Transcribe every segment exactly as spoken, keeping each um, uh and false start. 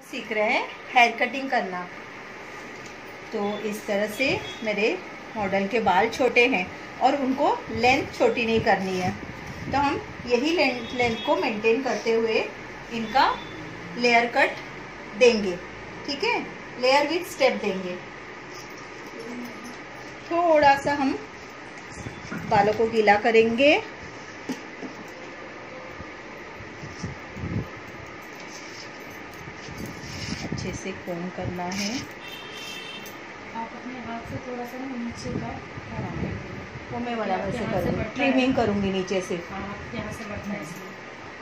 सीख रहे हैं हेयर कटिंग करना। तो इस तरह से मेरे मॉडल के बाल छोटे हैं और उनको लेंथ छोटी नहीं करनी है, तो हम यही लेंथ लेंथ को मेंटेन करते हुए इनका लेयर कट देंगे। ठीक है, लेयर विथ स्टेप देंगे। थोड़ा सा हम बालों को गीला करेंगे। अच्छे से कोम करना है। आप अपने हाथ से थोड़ा सा नीचे का वो मैं बराबर से करूँगी, ट्रिमिंग करूँगी नीचे से। यहाँ से बढ़ता है इसलिए।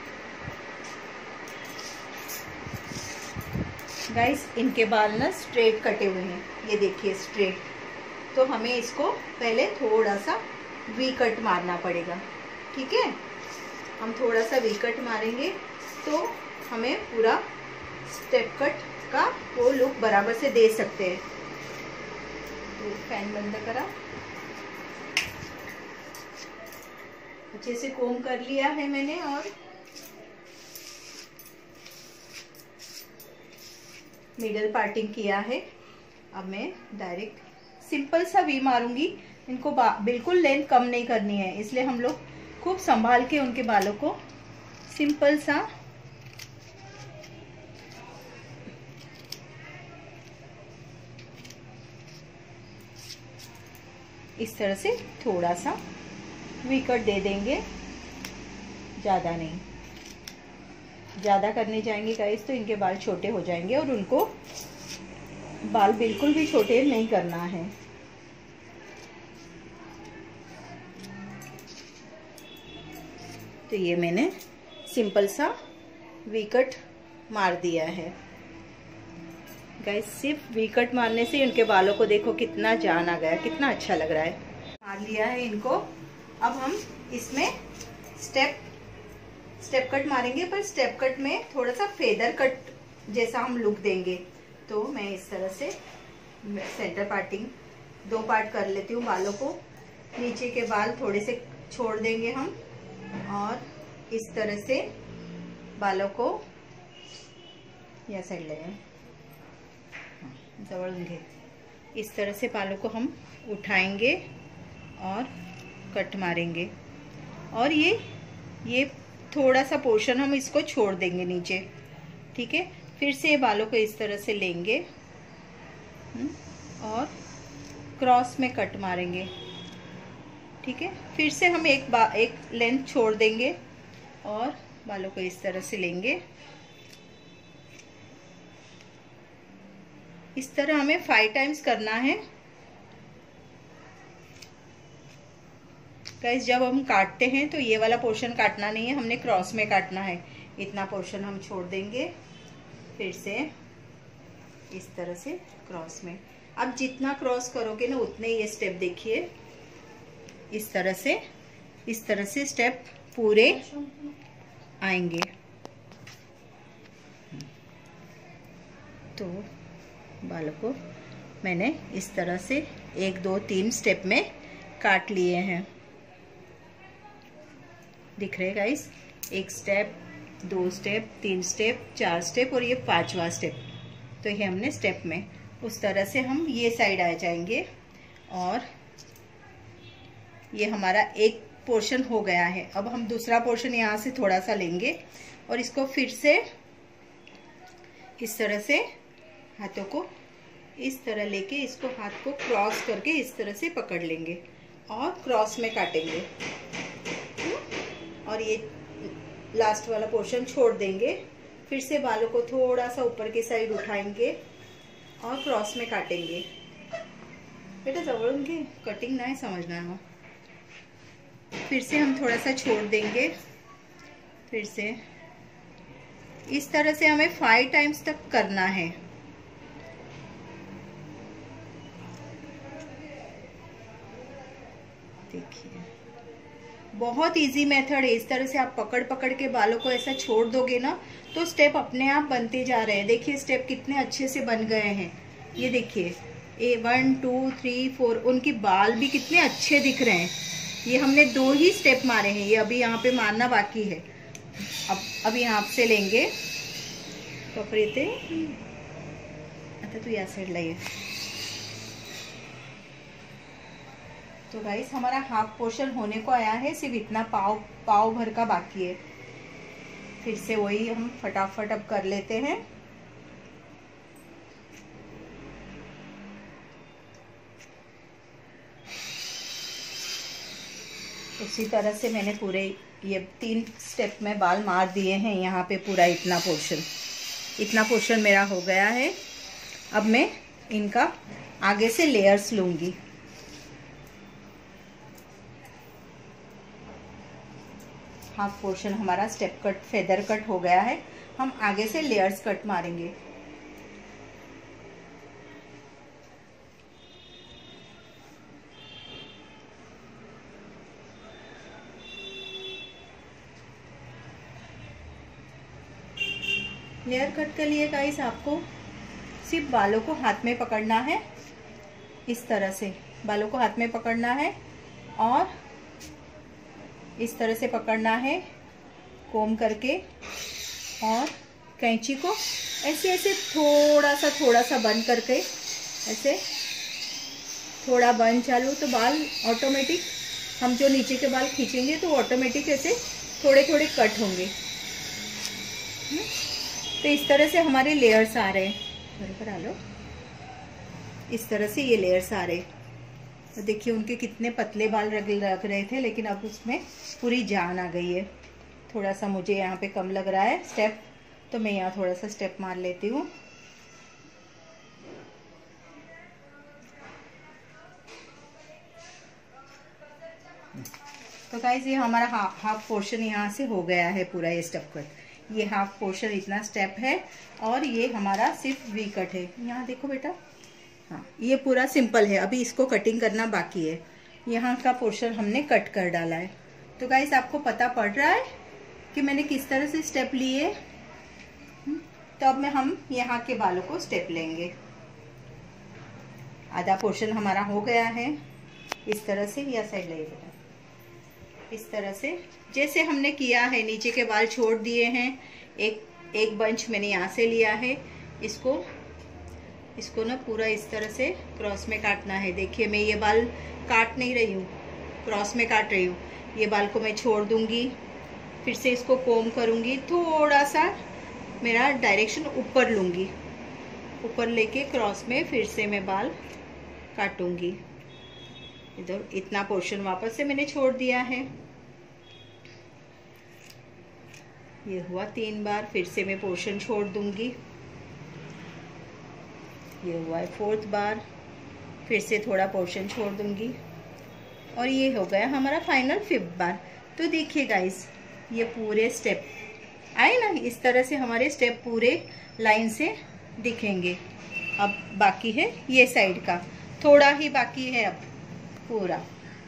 गाइस, इनके बाल ना स्ट्रेट कटे हुए हैं, ये देखिए स्ट्रेट। तो हमें इसको पहले थोड़ा सा वी कट मारना पड़ेगा। ठीक है, हम थोड़ा सा वी कट मारेंगे तो हमें पूरा स्टेप कट का वो लुक बराबर से दे सकते हैं। तो फैन बंद करा, अच्छे से कोम कर लिया है मैंने और मिडल पार्टिंग किया है। अब मैं डायरेक्ट सिंपल सा वी मारूंगी। इनको बिल्कुल लेंथ कम नहीं करनी है, इसलिए हम लोग खूब संभाल के उनके बालों को सिंपल सा इस तरह से थोड़ा सा वी कट दे देंगे, ज़्यादा नहीं। ज़्यादा करने जाएंगे गाइस तो इनके बाल छोटे हो जाएंगे और उनको बाल बिल्कुल भी छोटे नहीं करना है। तो ये मैंने सिंपल सा वी कट मार दिया है गाइस। सिर्फ वी कट मारने से उनके बालों को देखो कितना जान आ गया, कितना अच्छा लग रहा है। मार लिया है इनको। अब हम इसमें स्टेप स्टेप कट मारेंगे, पर स्टेप कट में थोड़ा सा फेदर कट जैसा हम लुक देंगे। तो मैं इस तरह से सेंटर पार्टिंग दो पार्ट कर लेती हूँ बालों को। नीचे के बाल थोड़े से छोड़ देंगे हम और इस तरह से बालों को या साइड ले दौड़ेंगे। इस तरह से बालों को हम उठाएंगे और कट मारेंगे और ये ये थोड़ा सा पोर्शन हम इसको छोड़ देंगे नीचे। ठीक है, फिर से बालों को इस तरह से लेंगे और क्रॉस में कट मारेंगे। ठीक है, फिर से हम एक बा एक लेंथ छोड़ देंगे और बालों को इस तरह से लेंगे। इस तरह हमें फाइव टाइम्स करना है गाइस। जब हम काटते हैं तो ये वाला पोर्शन काटना नहीं है, हमने क्रॉस में काटना है। इतना पोर्शन हम छोड़ देंगे, फिर से इस तरह से क्रॉस में। अब जितना क्रॉस करोगे ना उतने ये स्टेप देखिए, इस तरह से इस तरह से स्टेप पूरे आएंगे। तो बालों को मैंने इस तरह से एक दो तीन स्टेप में काट लिए हैं। दिख रहे गाइस, एक स्टेप, दो स्टेप, तीन स्टेप, चार स्टेप और ये पांचवा स्टेप। तो ये हमने स्टेप में उस तरह से हम ये साइड आ जाएंगे और ये हमारा एक पोर्शन हो गया है। अब हम दूसरा पोर्शन यहाँ से थोड़ा सा लेंगे और इसको फिर से इस तरह से हाथों को इस तरह लेके इसको हाथ को क्रॉस करके इस तरह से पकड़ लेंगे और क्रॉस में काटेंगे और ये लास्ट वाला पोर्शन छोड़ देंगे। फिर से बालों को थोड़ा सा ऊपर की साइड उठाएंगे और क्रॉस में काटेंगे। बेटा जवळ उनकी कटिंग नहीं समझना है। फिर से हम थोड़ा सा छोड़ देंगे, फिर से इस तरह से हमें फाइव टाइम्स तक करना है। देखिए बहुत इजी मेथड है। इस तरह से आप पकड़ पकड़ के बालों को ऐसा छोड़ दोगे ना तो स्टेप अपने आप बनते जा रहे हैं। देखिए स्टेप कितने अच्छे से बन गए हैं। ये देखिए A one two three four, उनकी बाल भी कितने अच्छे दिख रहे हैं। ये हमने दो ही स्टेप मारे हैं, ये अभी यहाँ पे मारना बाकी है। अब अब यहाँ से लेंगे कपडे आता तू या साइडला ये। तो गाइस हमारा हाफ पोर्शन होने को आया है, सिर्फ इतना पाव पाव भर का बाकी है। फिर से वही हम फटाफट अब कर लेते हैं। उसी तरह से मैंने पूरे ये तीन स्टेप में बाल मार दिए हैं। यहाँ पे पूरा इतना पोर्शन इतना पोर्शन मेरा हो गया है। अब मैं इनका आगे से लेयर्स लूंगी। हाफ पोर्शन हमारा स्टेप कट फेदर कट हो गया है। हम आगे से लेयर्स कट मारेंगे। लेयर कट के लिए गाइस आपको सिर्फ बालों को हाथ में पकड़ना है। इस तरह से बालों को हाथ में पकड़ना है और इस तरह से पकड़ना है कोम करके, और कैंची को ऐसे ऐसे थोड़ा सा थोड़ा सा बंद करके, ऐसे थोड़ा बंद चालू तो बाल ऑटोमेटिक, हम जो नीचे के बाल खींचेंगे तो ऑटोमेटिक ऐसे थोड़े थोड़े कट होंगे। तो इस तरह से हमारे लेयर्स आ रहे हैं। बराबर आ लो। इस तरह से ये लेयर्स आ रहे। तो देखिए उनके कितने पतले बाल रग लग रहे थे, लेकिन अब उसमें पूरी जान आ गई है। थोड़ा सा मुझे यहाँ पे कम लग रहा है स्टेप, तो मैं यहाँ थोड़ा सा स्टेप मार लेती हूँ। तो गाइस ये हमारा हाफ हाफ पोर्शन यहाँ से हो गया है पूरा ये स्टेप कट। ये हाफ पोर्शन इतना स्टेप है और ये हमारा सिर्फ वी कट है। यहाँ देखो बेटा, हाँ ये पूरा सिंपल है। अभी इसको कटिंग करना बाकी है। यहाँ का पोर्शन हमने कट कर डाला है। तो गाइस आपको पता पड़ रहा है कि मैंने किस तरह से स्टेप लिए। तो अब मैं हम यहाँ के बालों को स्टेप लेंगे। आधा पोर्शन हमारा हो गया है। इस तरह से या साइड ले बेटा, इस तरह से जैसे हमने किया है। नीचे के बाल छोड़ दिए हैं। एक एक बंच मैंने यहाँ से लिया है। इसको इसको ना पूरा इस तरह से क्रॉस में काटना है। देखिए मैं ये बाल काट नहीं रही हूँ, क्रॉस में काट रही हूँ। ये बाल को मैं छोड़ दूंगी, फिर से इसको कोम करूंगी, थोड़ा सा मेरा डायरेक्शन ऊपर लूंगी, ऊपर लेके क्रॉस में फिर से मैं बाल काटूंगी। इधर इतना पोर्शन वापस से मैंने छोड़ दिया है। ये हुआ तीन बार। फिर से मैं पोर्शन छोड़ दूंगी। ये हुआ है फोर्थ बार। फिर से थोड़ा पोर्शन छोड़ दूंगी और ये हो गया हमारा फाइनल फिफ्थ बार। तो देखिए गाइस ये पूरे स्टेप आए ना, इस तरह से हमारे स्टेप पूरे लाइन से दिखेंगे। अब बाकी है ये साइड का, थोड़ा ही बाकी है अब पूरा।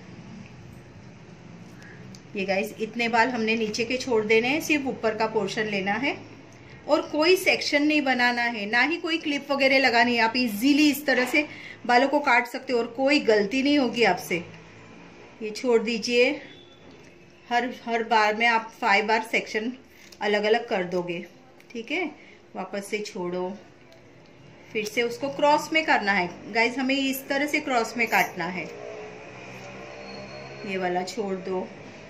ये गाइस इतने बाल हमने नीचे के छोड़ देने हैं, सिर्फ ऊपर का पोर्शन लेना है और कोई सेक्शन नहीं बनाना है, ना ही कोई क्लिप वगैरह लगानी है। आप इजीली इस तरह से बालों को काट सकते हो और कोई गलती नहीं होगी आपसे। ये छोड़ दीजिए। हर हर बार में आप फाइव बार सेक्शन अलग अलग कर दोगे, ठीक है। वापस से छोड़ो, फिर से उसको क्रॉस में करना है गाइस। हमें इस तरह से क्रॉस में काटना है। ये वाला छोड़ दो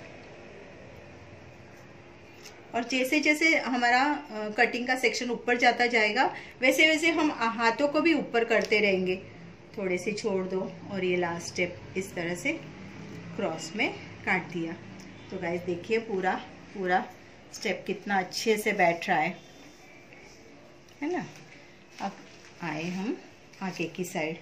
और जैसे जैसे हमारा कटिंग का सेक्शन ऊपर जाता जाएगा वैसे वैसे हम हाथों को भी ऊपर करते रहेंगे। थोड़े से छोड़ दो और ये लास्ट स्टेप इस तरह से क्रॉस में काट दिया। तो गाइस देखिए पूरा पूरा स्टेप कितना अच्छे से बैठ रहा है, है ना। अब आए हम आगे की साइड।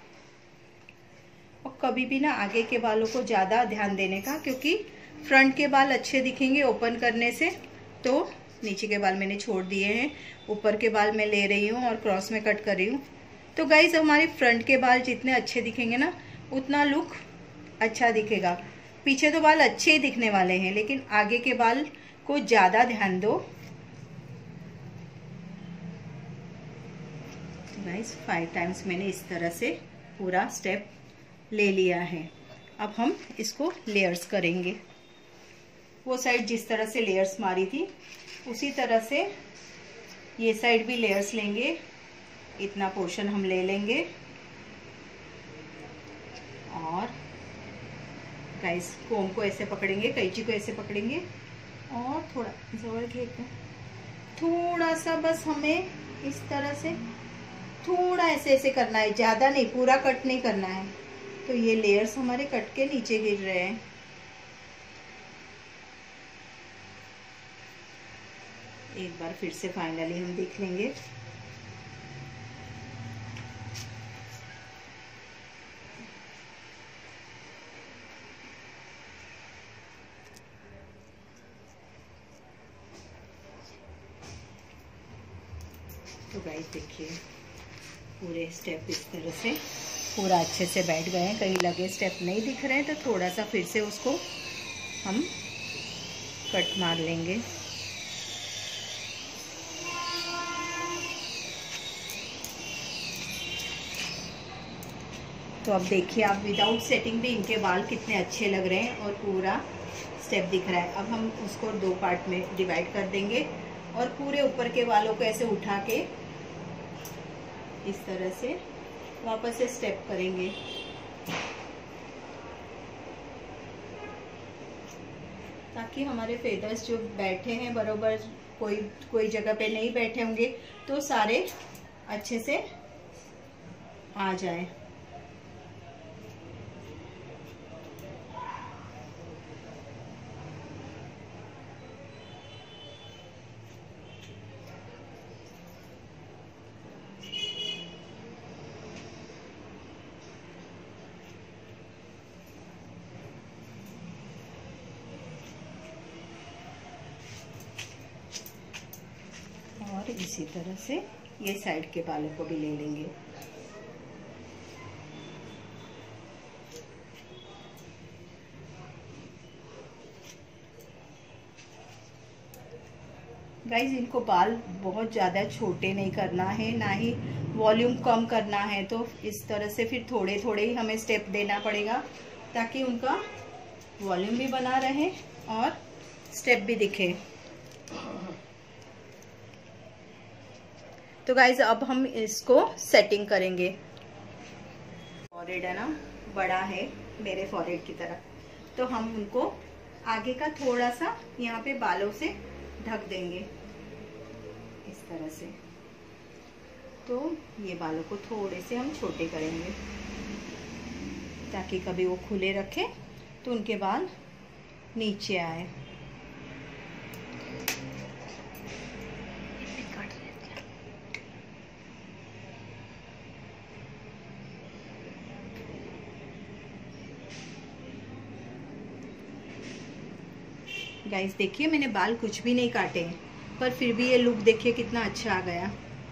और कभी भी ना आगे के बालों को ज़्यादा ध्यान देने का, क्योंकि फ्रंट के बाल अच्छे दिखेंगे ओपन करने से। तो नीचे के बाल मैंने छोड़ दिए हैं, ऊपर के बाल मैं ले रही हूँ और क्रॉस में कट कर रही हूँ। तो गाइस हमारे फ्रंट के बाल जितने अच्छे दिखेंगे ना उतना लुक अच्छा दिखेगा। पीछे तो बाल अच्छे ही दिखने वाले हैं, लेकिन आगे के बाल को ज़्यादा ध्यान दो। गाइस फाइव टाइम्स मैंने इस तरह से पूरा स्टेप ले लिया है। अब हम इसको लेयर्स करेंगे। वो साइड जिस तरह से लेयर्स मारी थी उसी तरह से ये साइड भी लेयर्स लेंगे, इतना पोर्शन हम ले लेंगे। और गाइस कोम को ऐसे पकड़ेंगे, कैंची को ऐसे पकड़ेंगे और थोड़ा जोर घेरते हैं, थोड़ा सा बस हमें इस तरह से थोड़ा ऐसे ऐसे करना है, ज़्यादा नहीं, पूरा कट नहीं करना है। तो ये लेयर्स हमारे कट के नीचे गिर रहे हैं। एक बार फिर से फाइनली हम देख लेंगे। तो गाइस देखिए पूरे स्टेप इस तरह से पूरा अच्छे से बैठ गए हैं। कहीं लगे स्टेप नहीं दिख रहे हैं तो थोड़ा सा फिर से उसको हम कट मार लेंगे। तो अब देखिए आप विदाउट सेटिंग भी इनके बाल कितने अच्छे लग रहे हैं और पूरा स्टेप दिख रहा है। अब हम उसको दो पार्ट में डिवाइड कर देंगे और पूरे ऊपर के बालों को ऐसे उठा के इस तरह से वापस से स्टेप करेंगे। ताकि हमारे फेदर्स जो बैठे हैं बरोबर, कोई कोई जगह पे नहीं बैठे होंगे तो सारे अच्छे से आ जाए। और इसी तरह से ये साइड के बालों को भी ले लेंगे। गाइज इनको बाल बहुत ज़्यादा छोटे नहीं करना है, ना ही वॉल्यूम कम करना है। तो इस तरह से फिर थोड़े थोड़े ही हमें स्टेप देना पड़ेगा ताकि उनका वॉल्यूम भी बना रहे और स्टेप भी दिखे। तो गाइज अब हम इसको सेटिंग करेंगे। फॉरहेड है ना, बड़ा है मेरे फॉरहेड की तरह, तो हम उनको आगे का थोड़ा सा यहाँ पे बालों से ढक देंगे इस तरह से। तो ये बालों को थोड़े से हम छोटे करेंगे ताकि कभी वो खुले रखे तो उनके बाल नीचे आए। गाइस देखिए मैंने बाल कुछ भी नहीं काटे हैं, पर फिर भी ये लुक देखिए कितना अच्छा आ गया।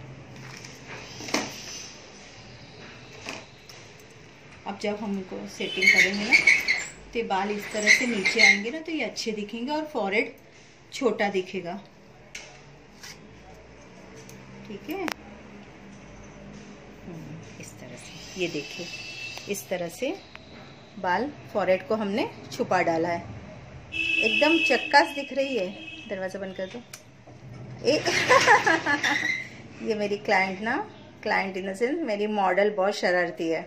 अब जब हम इनको सेटिंग करेंगे ना तो ये बाल इस तरह से नीचे आएंगे ना तो ये अच्छे दिखेंगे और फॉरहेड छोटा दिखेगा। ठीक है, इस तरह से ये देखिए, इस तरह से बाल फॉरहेड को हमने छुपा डाला है। एकदम चक्कास दिख रही है। दरवाजा बंद कर दो। ए ये मेरी क्लाइंट ना, क्लाइंट इन द सेंस मेरी मॉडल बहुत शरारती है।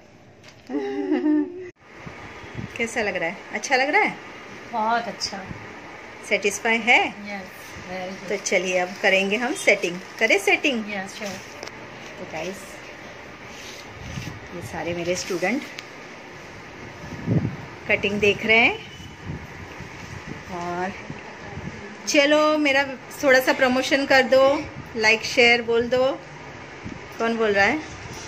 कैसा लग रहा है? अच्छा लग रहा है? बहुत अच्छा। सेटिस्फाई है? yes, तो चलिए अब करेंगे हम सेटिंग। करें सेटिंग? yes, sure. तो गाइस ये सारे मेरे स्टूडेंट कटिंग देख रहे हैं और चलो मेरा थोड़ा सा प्रमोशन कर दो, लाइक शेयर बोल दो। कौन बोल रहा है?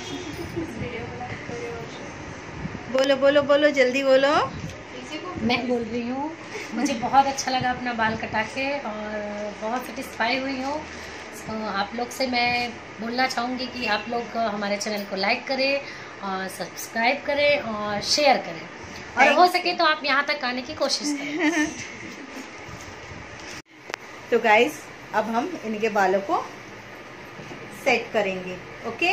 बोलो बोलो बोलो, जल्दी बोलो। मैं बोल रही हूँ, मुझे बहुत अच्छा लगा अपना बाल कटा के और बहुत सेटिस्फाई हुई हूँ। तो आप लोग से मैं बोलना चाहूँगी कि आप लोग हमारे चैनल को लाइक करें और सब्सक्राइब करें और शेयर करें और हो सके तो आप यहाँ तक आने की कोशिश करें। तो गाइस अब हम इनके बालों को सेट करेंगे। ओके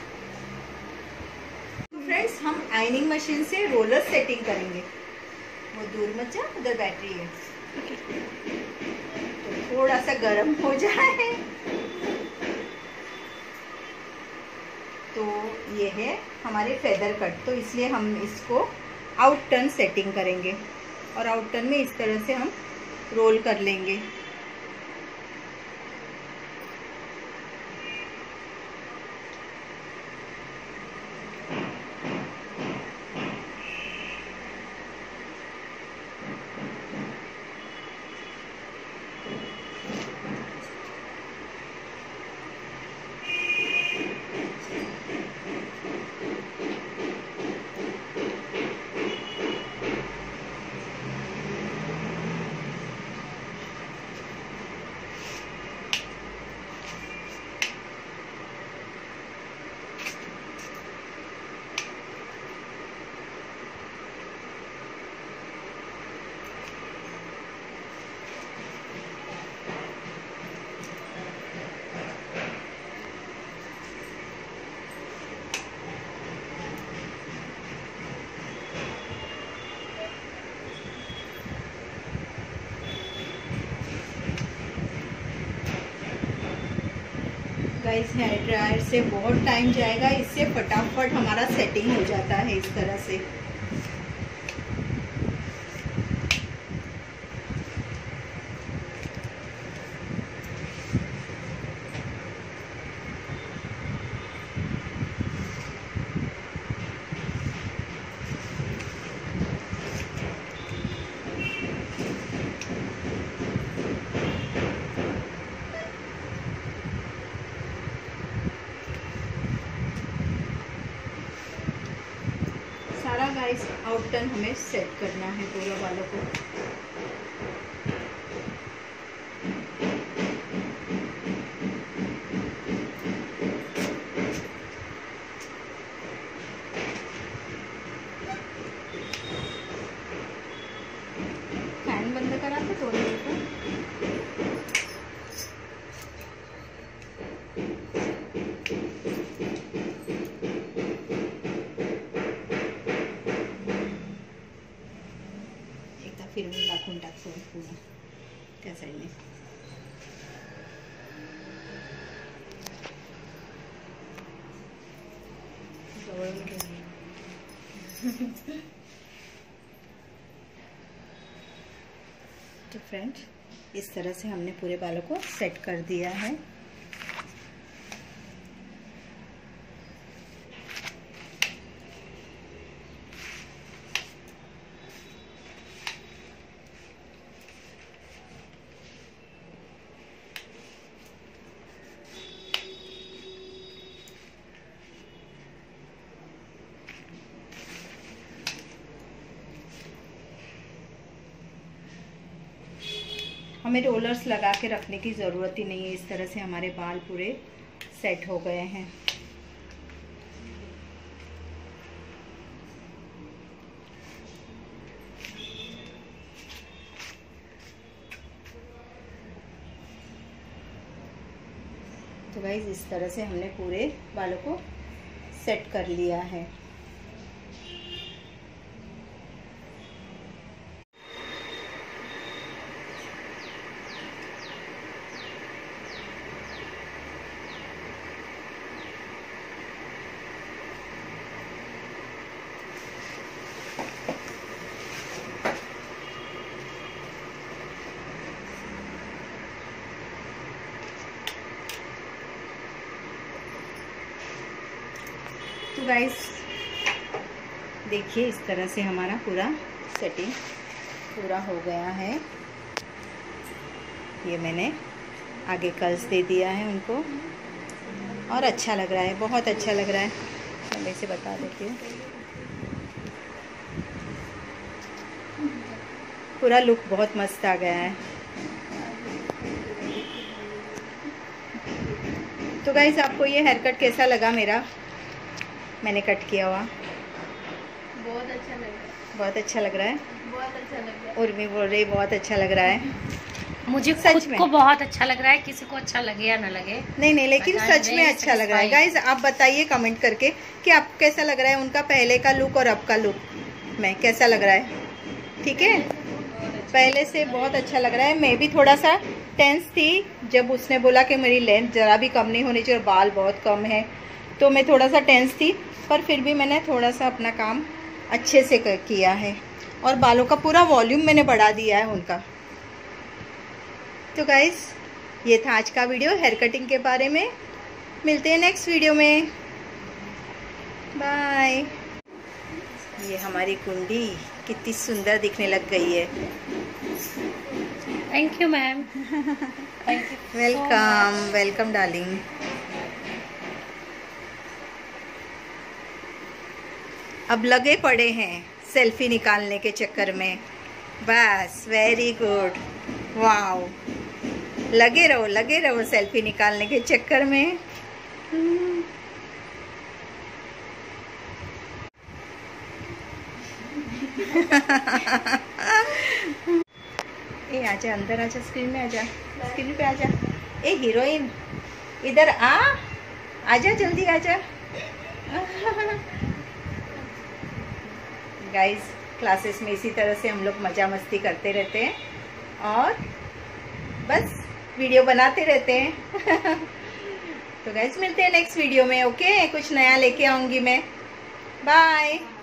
फ्रेंड्स, हम आयनिंग मशीन से रोलर सेटिंग करेंगे। वो दूर मत जा, उधर बैटरी है। तो थोड़ा सा गर्म हो जाए तो ये है हमारे फेदर कट, तो इसलिए हम इसको आउट टर्न सेटिंग करेंगे और आउट टर्न में इस तरह से हम रोल कर लेंगे। गाइस हेयर ड्रायर से बहुत टाइम जाएगा, इससे फटाफट हमारा सेटिंग हो जाता है इस तरह से। सारा गाइस आउट टर्न हमें सेट करना है पूरे बालों को। फैन बंद करा था थोड़ी देर को। फिरून दाखवून टाकतो पुन्हा त्या साईडने। तो फ्रेंड्स इस तरह से हमने पूरे बालों को सेट कर दिया है। हमें रोलर्स लगा के रखने की ज़रूरत ही नहीं है, इस तरह से हमारे बाल पूरे सेट हो गए हैं। तो गाइस इस तरह से हमने पूरे बालों को सेट कर लिया है। तो गाइस देखिए इस तरह से हमारा पूरा सेटिंग पूरा हो गया है। ये मैंने आगे कर्ल्स दे दिया है उनको और अच्छा लग रहा है, बहुत अच्छा लग रहा है। मैं इसे बता देती हूँ, पूरा लुक बहुत मस्त आ गया है। तो गाइस आपको ये हेयर कट कैसा लगा मेरा, मैंने कट किया हुआ? बहुत अच्छा लग रहा है। बहुत अच्छा लग रहा है। बहुत अच्छा लग रहा है। उर्मी बोल रही बहुत अच्छा लग रहा है। मुझे सच में को बहुत अच्छा लग रहा है, किसी को अच्छा लगे या ना लगे नहीं नहीं, लेकिन सच में अच्छा लग रहा है। गाइज आप बताइए कमेंट करके कि आपको कैसा लग रहा है उनका पहले का लुक और अब का लुक में कैसा लग रहा है। ठीक है, पहले से बहुत अच्छा लग रहा है। मैं भी थोड़ा सा टेंस थी जब उसने बोला कि मेरी लेंथ ज़रा भी कम नहीं होनी चाहिए और बाल बहुत कम है, तो मैं थोड़ा सा टेंस थी, पर फिर भी मैंने थोड़ा सा अपना काम अच्छे से किया है और बालों का पूरा वॉल्यूम मैंने बढ़ा दिया है उनका। तो गाइस ये था आज का वीडियो हेयर कटिंग के बारे में। मिलते हैं नेक्स्ट वीडियो में, बाय। ये हमारी कुंडी कितनी सुंदर दिखने लग गई है। Thank you ma'am. Thank you. Welcome welcome darling. अब लगे पड़े हैं सेल्फी निकालने के चक्कर में, बस वेरी गुड, वाओ। लगे रहो लगे रहो सेल्फी निकालने के चक्कर में। ए आजा अंदर, आजा स्क्रीन में, आजा स्क्रीन पे, आजा। ए हीरोइन इधर आ, आजा जल्दी आजा। गाइस क्लासेस में इसी तरह से हम लोग मज़ा मस्ती करते रहते हैं और बस वीडियो बनाते रहते हैं। तो गाइस मिलते हैं नेक्स्ट वीडियो में, ओके। कुछ नया लेके आऊँगी मैं, बाय।